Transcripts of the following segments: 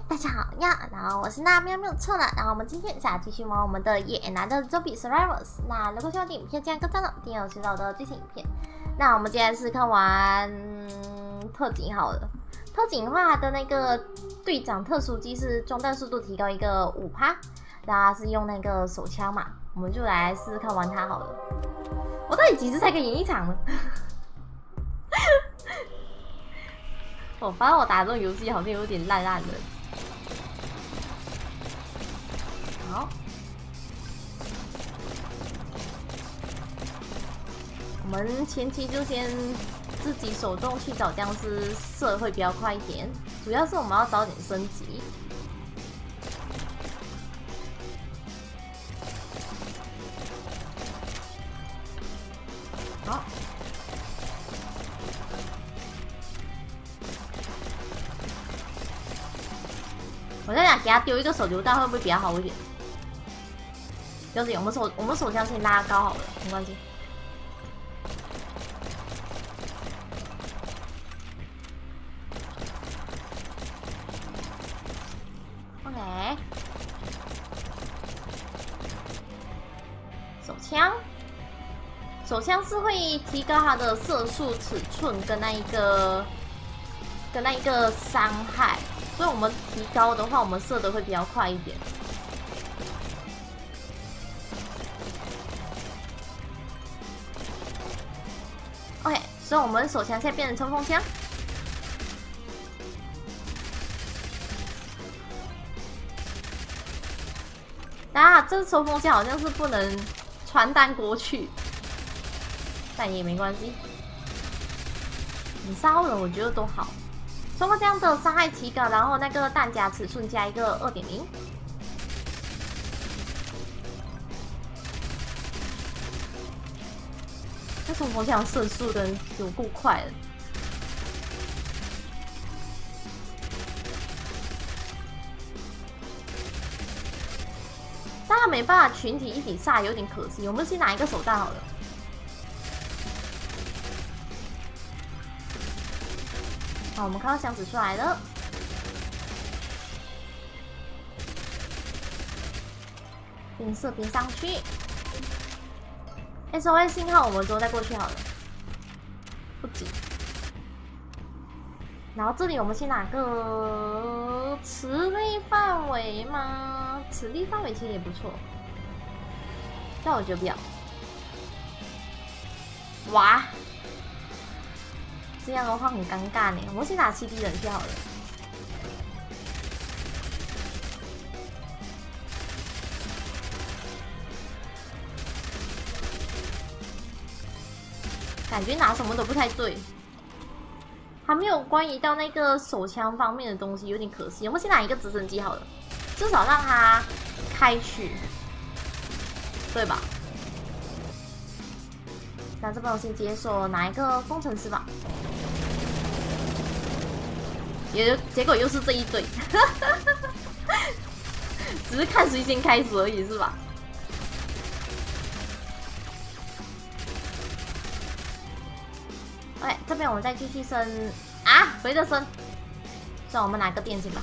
大家好呀，然后我是那喵没有错了。然后我们今天想要继续玩我们的野男的 Zombie Survivors。那如果喜欢我的影片，记得按个赞哦，订阅我知道我的最新影片。那我们今天是看完特警好了。特警的话，它的那个队长特殊技是装弹速度提高一个5%，那是用那个手枪嘛，我们就来试试看玩它好了。我到底几次才可以赢一场呢？我发现我打这种游戏好像有点烂烂的。好，我们前期就先自己手动去找僵尸射会比较快一点，主要是我们要早点升级。好。我在想给他丢一个手榴弹会不会比较好一点？不要紧，我们手枪先拉高好了，没关系。OK， 手枪是会提高它的射速尺寸跟那一个伤害。所以我们提高的话，我们射的会比较快一点。OK， 所以我们手枪现在变成冲锋枪。啊，这冲锋枪好像是不能传弹过去，但也没关系。你杀人我觉得都好。通过这样的伤害提高，然后那个弹夹尺寸加一个2.0。这冲锋枪射速的有够快的。当然没办法群体一起杀，有点可惜。我们先拿一个手弹好了。好，我们看到箱子出来了，边射边上去。SOS 信号我们之后再过去好了，不急。然后这里我们先拿个磁力范围吗？磁力范围其实也不错，但我觉得不要。哇！这样的话很尴尬呢，我先拿7D 人去好了。感觉拿什么都不太对，还没有关于到那个手枪方面的东西，有点可惜。我们先拿一个直升机好了，至少让它开取，对吧？那这边我先解锁拿一个工程师吧。结果又是这一堆，只是看谁先开始而已，是吧？哎，这边我们再继续升啊，回着升。算我们拿个电刑吧。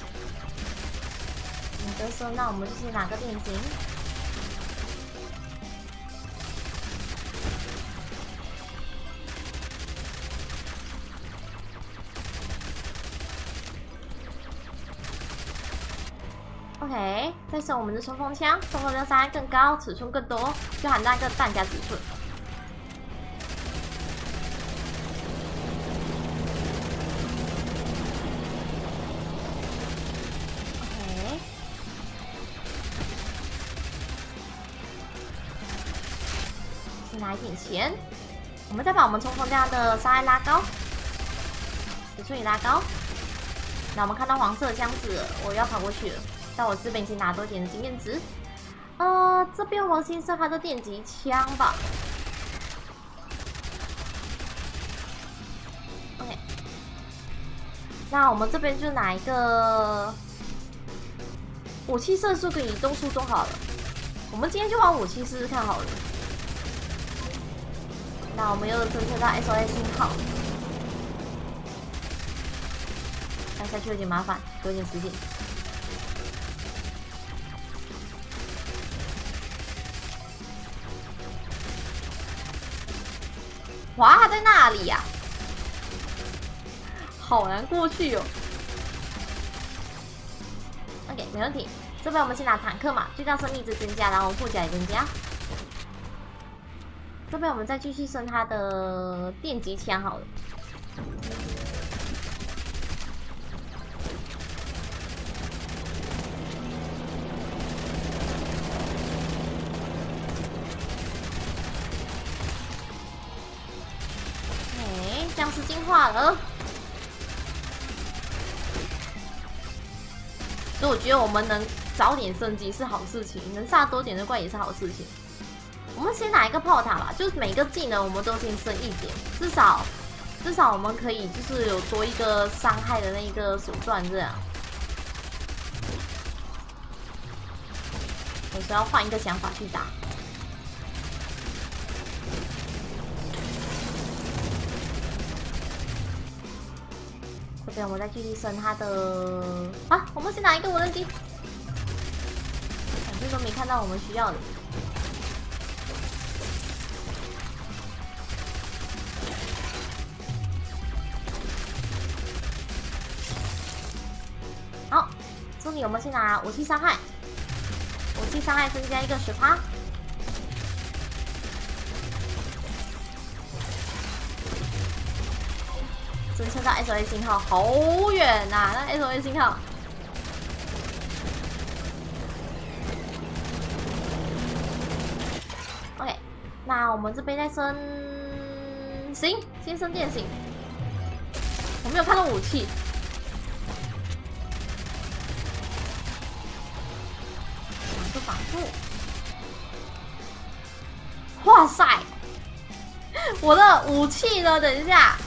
没得升，那我们就先拿个电刑。OK， 再升我们的冲锋枪，冲锋枪伤害更高，尺寸更多，就含那个弹夹尺寸。OK， 先拿一点钱，我们再把我们冲锋枪的伤害拉高，尺寸也拉高。那我们看到黄色的箱子，我要跑过去了。但我这边先拿多一点的经验值。这边我先射他的电击枪吧。OK， 那我们这边就拿一个武器射速跟移动速度好了。我们今天就玩武器试试看好了。那我们又侦测到 SOS 信号，看下去有点麻烦。 有点时间。哇，他在那里呀、好难过去哦。OK， 没问题。这边我们先拿坦克嘛，最大生命值增加，然后护甲也增加。这边我们再继续升他的电击枪好了。僵尸进化了，所以我觉得我们能早点升级是好事情，能杀多点的怪也是好事情。我们先拿一个炮塔吧，就是每个技能我们都先升一点，至少我们可以就是有多一个伤害的那个手段这样。有时候要换一个想法去打。这边我们再继续升他的啊，我们先拿一个无人机，反正都没看到我们需要的。好，这里我们先拿武器伤害，武器伤害增加一个10%。侦测到 SOS 信号，好远呐、那 SOS 信号。OK， 那我们这边再升，行，先升电刑。我没有看到武器。挡住，挡住！哇塞，我的武器呢？等一下。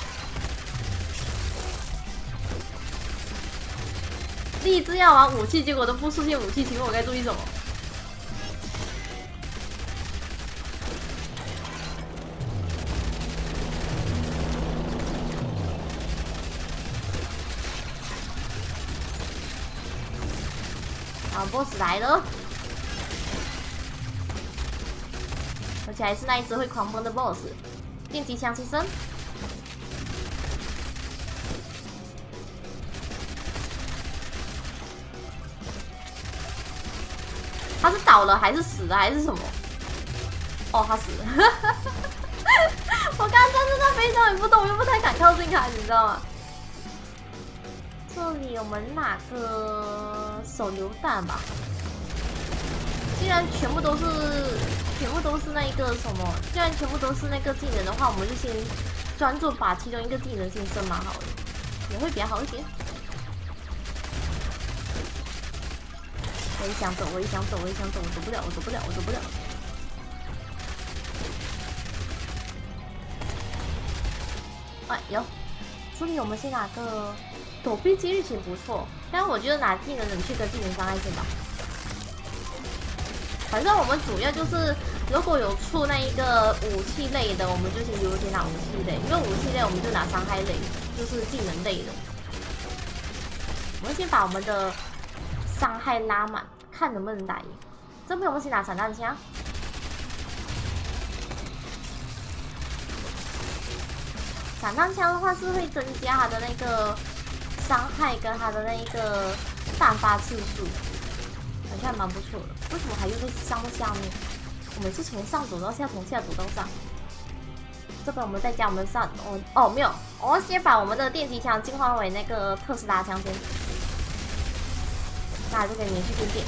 立志要玩武器，结果都不出现武器，请问我该注意什么？好 ，BOSS 来了，而且还是那一只会狂奔的 BOSS， 电击枪牺牲。他是倒了还是死了还是什么？哦，他死了。我刚刚站在那非常也不动，我又不太敢靠近他，你知道吗？这里我们拿个手榴弹吧。既然全部都是那个什么，既然全部都是那个技能的话，我们就先专注把其中一个技能先升满好了，也会比较好一些。我也想走，我也想走，我也想走，我走不了，我走不了，我走不了。哎，有，这里我们先拿个躲避几率型不错，但是我觉得拿技能冷却跟技能伤害先吧。反正我们主要就是，如果有出那一个武器类的，我们就先优先拿武器类，因为武器类我们就拿伤害类，就是技能类的。我们先把我们的伤害拉满，看能不能打赢。这边我们先拿散弹枪。散弹枪的话是会增加它的那个伤害跟它的那一个弹发次数，好像还蛮不错的。为什么还又会上到下面？我每次从上走到下，从下走到上。这边我们再加我们上哦没有，我们先把我们的电击枪进化为那个特斯拉枪先。那就可以连续变电，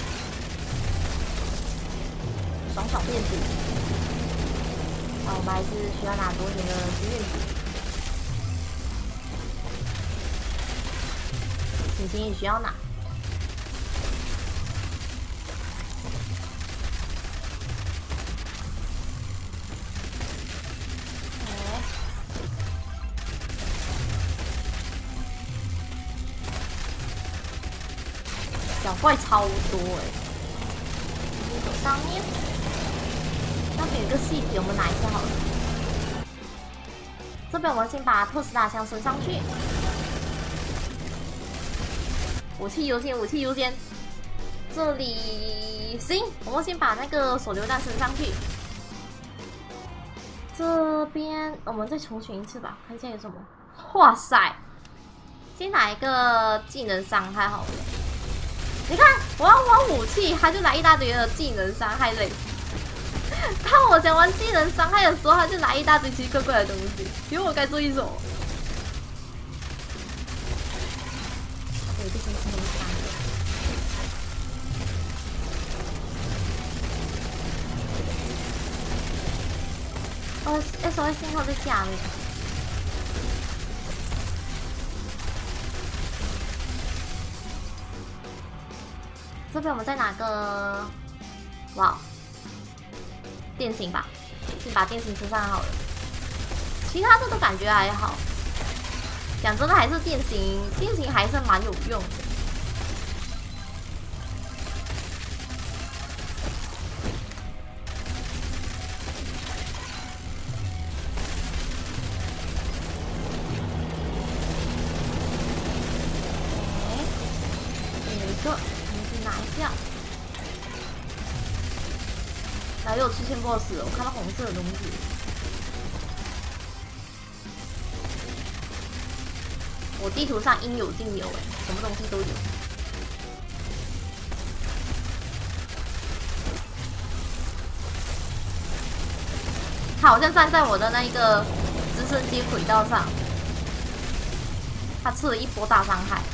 爽爽电子。啊，我们还是需要拿多点的经验值，星星也需要拿。小怪超多哎！走上面，那边有个细体，我们拿一下好了。这边我们先把特斯拉枪升上去。 武器优先，武器优先。这里行，我们先把那个手榴弹升上去。这边我们再重选一次吧，看一下有什么。哇塞！先拿一个技能伤害好了。你看，我要玩武器，他就来一大堆的技能伤害类。当我想玩技能伤害的时候，他就来一大堆奇奇怪怪的东西。因为我该做一手。对，这些是很惨的。哦 ，SOS 信号在下面。这边我们再拿个，哇，电刑吧，先把电刑升上好了。其他的都感觉还好。讲真的，还是电刑还是蛮有用的。有一个，我们去拿一下。然后又出现 BOSS， 我看到红色的东西。我地图上应有尽有哎，什么东西都有。他好像站在我的那一个直升机轨道上，他吃了一波大伤害。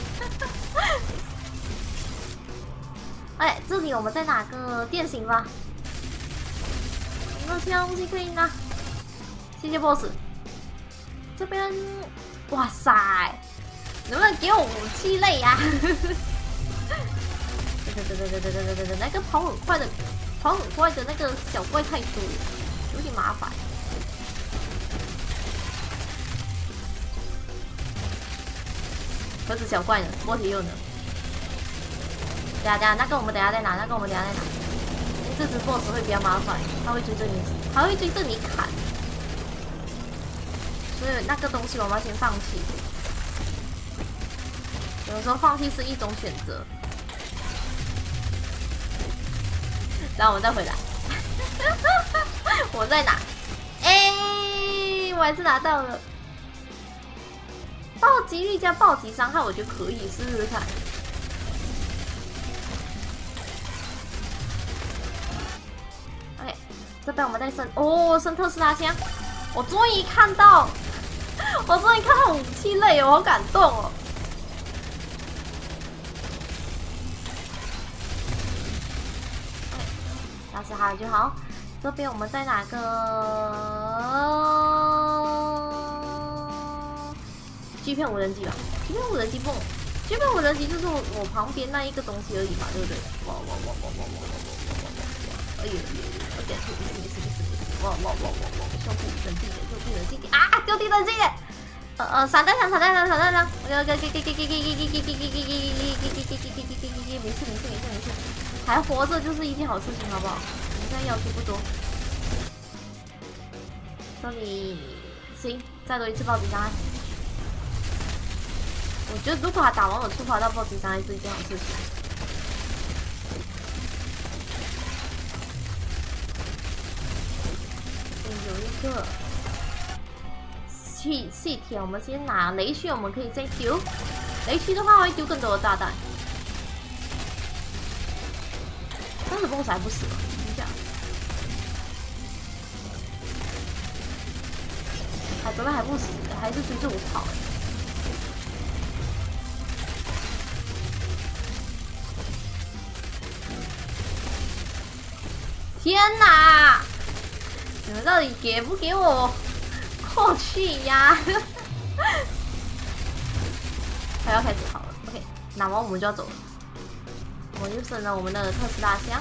哎，这里我们再拿个电刑吧。有没有其他东西可以拿？谢谢 BOSS。这边。哇塞！能不能给我武器类呀？对，那个跑很快的那个小怪太多，有点麻烦。盒子小怪呢？波提又呢？等下，那个我们等下再拿，因为这只 BOSS 会比较麻烦，他会追着你砍。所以那个东西我们要先放弃，有时候放弃是一种选择。然后我们再回来，我再拿，哎，我还是拿到了。暴击率加暴击伤害，我觉得可以试试看。OK， 这边我们再升，哦，升特斯拉枪，我终于看到武器类，我好感动哦。打死他就好。这边我们再拿个锯片无人机吧。锯片无人机不，锯片无人机就是我旁边那一个东西而已嘛，对不对？哇！哎呦，有点没事。哇！兄弟冷静点啊！丢地冷静点。散弹枪，没事，还活着就是一件好事情，好不好？我们现在要求不多。这里行，再多一次暴击伤害。我觉得如果他打完我触发到暴击伤害是一件好事情。有一个。细铁，我们先拿雷区，我们可以再丢。雷区的话会丢更多的炸弹。但是 BOSS 还不死，等一下，还真的还不死，还是追着我跑。天哪！你们到底给不给我？过去呀！快要开始跑了 ，OK， 拿完我们就要走了。我又升了我们的特斯拉箱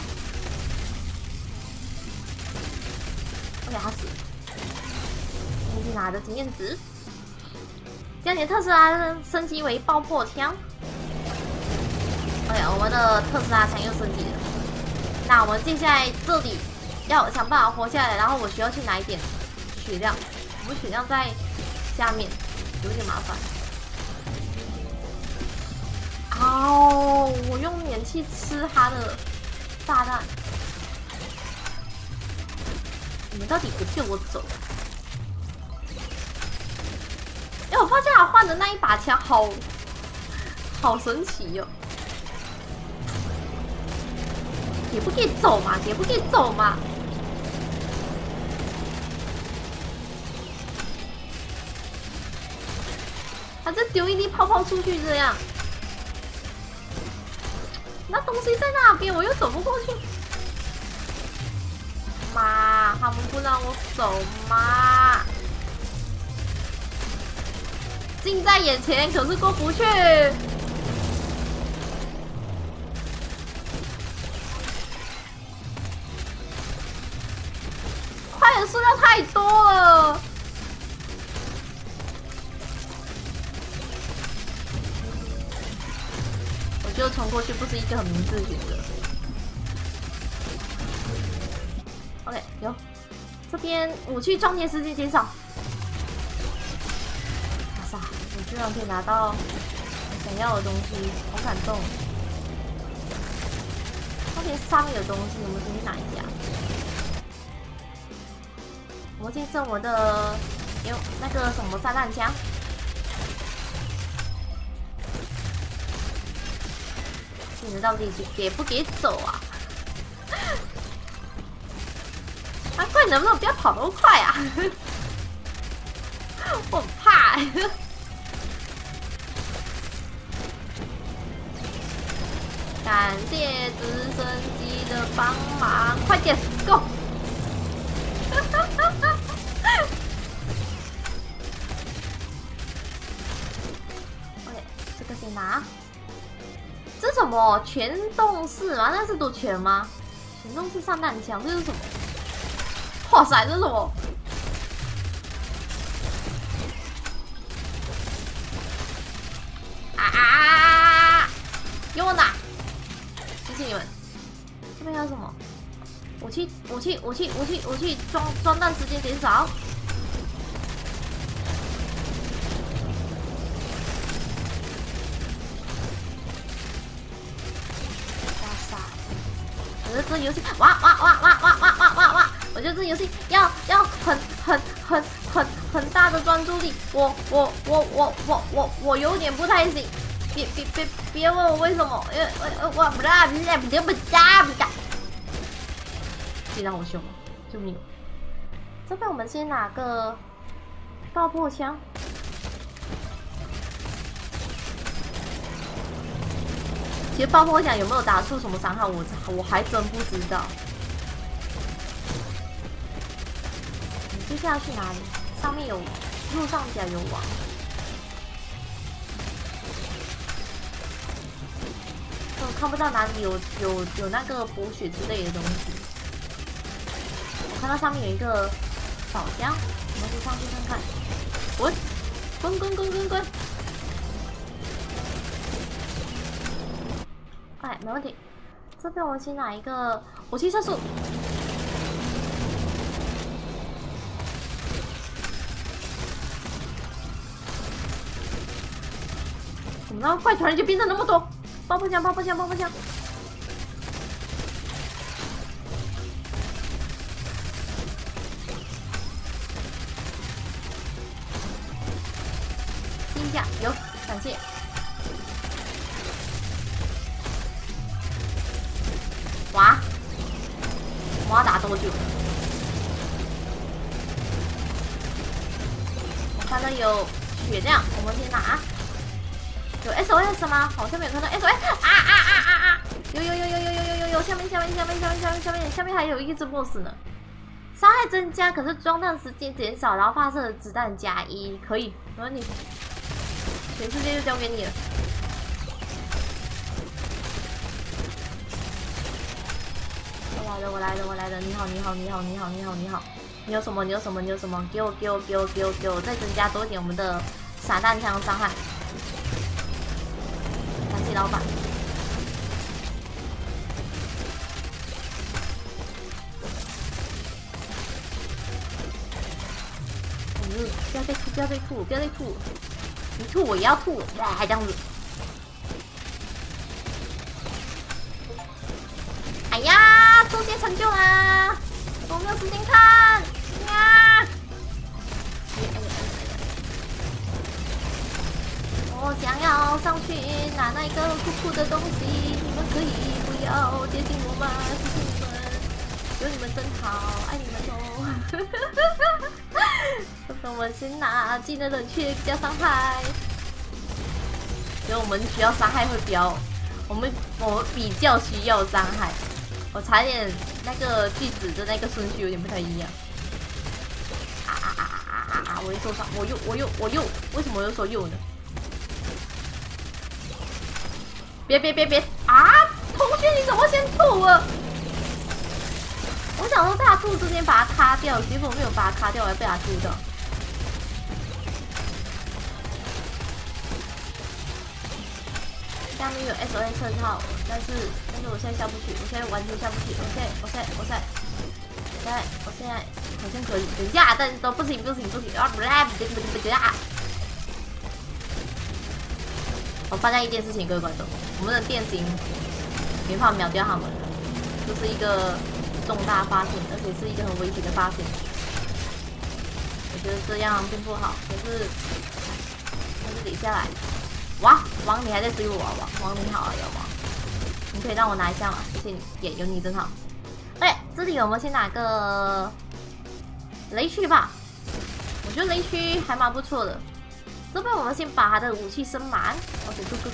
，OK， 他死了。你去拿着经验值，将你的特斯拉升级为爆破枪。OK， 我们的特斯拉枪又升级了。那我们接下来这里要想办法活下来，然后我需要去拿一点血量。我们血量在下面，有点麻烦。啊！ 哦，我用免气吃他的炸弹，你们到底不救我走？哎，我发现他换的那一把枪好神奇哦！也不可以走嘛，也不可以走嘛！他在丢一粒泡泡出去，这样。那东西在那边，我又走不过去。妈，他们不让我走嘛！近在眼前，可是过不去。快点，数量太多了。我觉得冲过去不是一个很明智的选择。OK， 有，这边武器装填时间减少。哇塞，我居然可以拿到我想要的东西，好感动！装填上面有东西，我们先去拿一下。魔镜是我的有那个什么散弹枪。你们到底给不给走啊？啊，快，能不能不要跑那么快啊？我很怕欸。感谢直升机的帮忙，快点 ，Go！ OK， 这个先拿。这是什么？全动式吗？那是读全吗？全动式散弹枪，这是什么？哇塞，这是什么？啊！给我拿！谢谢你们。这边还有什么？武器，装弹时间减少。我觉得这游戏，哇！我觉得这游戏要很大的专注力，我有点不太行。别问我为什么，因为我不大，别让我凶，救命！这边我们先拿个爆破枪。其实爆破枪有没有打出什么伤害，我还真不知道。你接下来去哪里？上面有右上角有网。我看不到哪里有那个补血之类的东西。我看到上面有一个宝箱，我们去上去看看。滚！哎，没问题。这边我们先拿一个武器射速。怎么那么快？突然就变成那么多爆破枪！新价有，感谢。哇！我要打多久？我看到有血量，我们先拿。有 SOS 吗？好像没有看到 SOS 啊！有！下面还有一只 BOSS 呢。伤害增加，可是装弹时间减少，然后发射的子弹加1，可以，没问题。全世界就交给你了。我来了！你好！你有什么？给我！再增加多一点我们的散弹枪伤害。感谢老板。不要再吐！你吐我也要吐，还这样子。 哎呀，出现成就啦！我没有时间看呀！我想要上去拿那个酷酷的东西，你们可以不要接近我吗？谢谢你们，有你们真好，爱你们哦。我们先拿技能冷却比较伤害，所以我们需要伤害会比较，我们比较需要伤害。我差点那个句子的那个顺序有点不太一样。我又受伤，我又，为什么我又说又呢？别啊！同学你怎么先吐了？我想说在他吐之前把他卡掉，结果没有把他卡掉，我还被他吐到。下面有 SOS 车套，但是我现在下不去，我现在完全下不去，我现在好像可以，等一下，但是都不行啊！我发现一件事情，各位观众，我们的电刑没办法秒掉他们，这是一个重大发现，而且是一个很危险的发现。我觉得这样并不好，可是顶下来。哇，王你还在追我啊！王你好啊，有王，你可以让我拿一下吗？谢谢你，也有你真好。OK， 这里我们先拿个雷区吧，我觉得雷区还蛮不错的。这边我们先把他的武器升满。OK， go。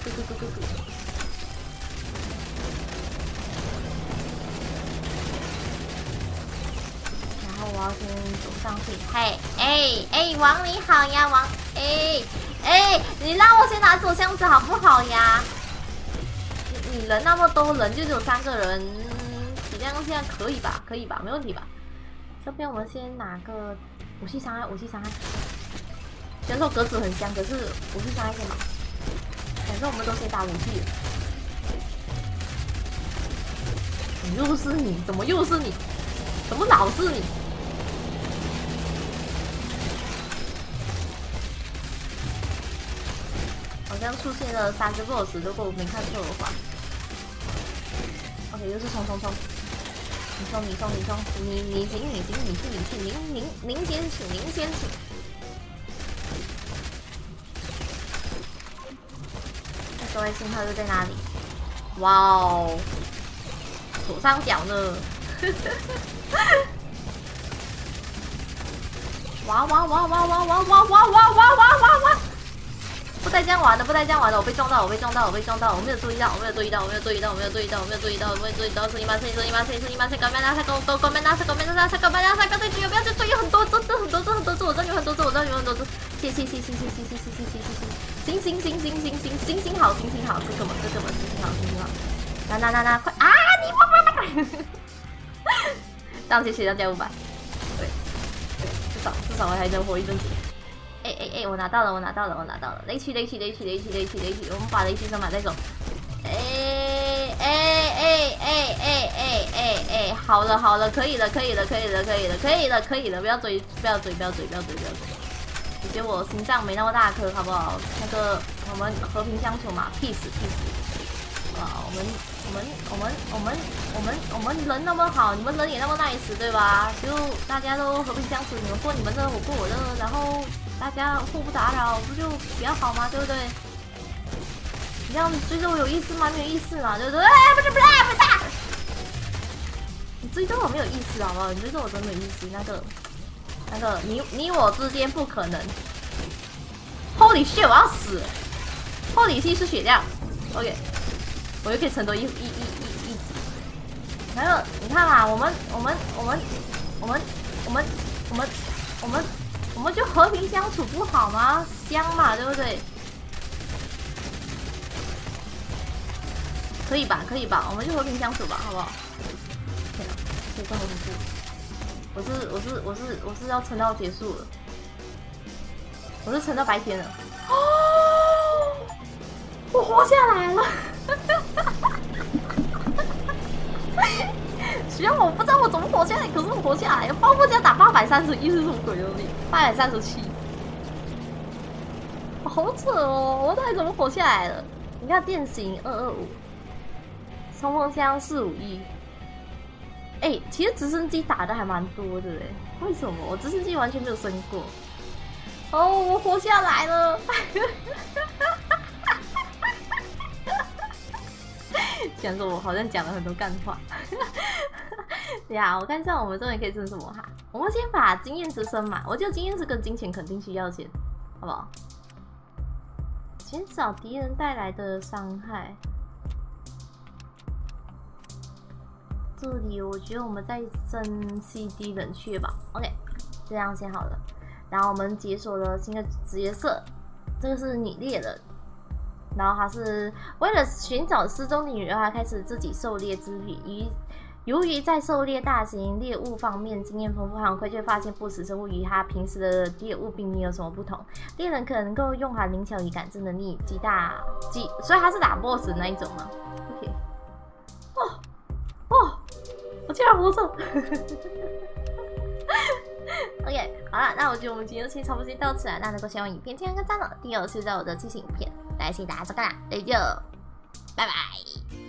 然后我要先走上去。嘿，王你好呀，王，你让我先拿左箱子好不好呀？你人那么多人，就只有3个人，体量现在可以吧？没问题吧？这边我们先拿个武器伤害。虽然说格子很香，可是武器伤害先吧。反正我们都先打武器了。又是你？怎么又是你？怎么老是你？好像出现了3只 BOSS， 如果我没看错的话。OK， 又是冲！你冲！你行！您先请。所谓信号又在哪里？哇哦，左上角呢？哇！不带这样玩的，我被撞到，我没有注意到，すみません，ごめんなさい，对，不要就有很多只，我知道有很多只，谢，行，好，哥哥们，行好，那，快啊！你当谢大家500，对，至少我还能活一阵子。我拿到了！雷区，我们把雷区升满再走。好了，可以了，不要追，你觉得我心脏没那么大颗，好不好？那个我们和平相处嘛 ，peace。我们人那么好，你们人也那么 nice， 对吧？就大家都和平相处，你们过你们的，我过我的，然后大家互不打扰，不就比较好吗？对不对？你这样追着我有意思吗？没有意思嘛，对不对？不是，你追着我没有意思，好不好？你追着我真没有意思，那个你我之间不可能。Holy shit， 我要死了 ！Holy shit 是血量 ，OK。我又可以承多一级，然后你看嘛，我们就和平相处不好吗？香嘛，对不对？可以吧，我们就和平相处吧，好不好？天哪，这这么恐怖！我是要撑到结束了，我是撑到白天了。哦，我活下来了！虽然我不知道我怎么活下来，可是我活下来了。包括这样打831是什么鬼东西？837，好扯哦！我到底怎么活下来了？你看电刑225，冲锋枪451， 其实直升机打的还蛮多的哎，为什么我直升机完全没有升过？哦，我活下来了！想说我好像讲了很多干话。对呀，我看一下我们这边可以升什么哈？我们先把经验值升满，我觉得经验值跟金钱肯定需要钱，好不好？减少敌人带来的伤害。这里我觉得我们再升 CD 冷却吧。OK， 这样先好了。然后我们解锁了新的职业色，这个是女猎人。然后他是为了寻找失踪的女人，他开始自己狩猎之旅。由于在狩猎大型猎物方面经验丰富，很快就发现不死生物与他平时的猎物并没有什么不同。猎人可能够用他灵巧与感知能力所以他是打 BOSS 的那一种吗 ？OK， 我竟然活着！OK， 好了，那我觉得我们今天就先差不多先到此了。那如果喜欢我影片，记得按个赞哦。第二是在我的剧情影片，感谢大家收看啦，那就拜拜。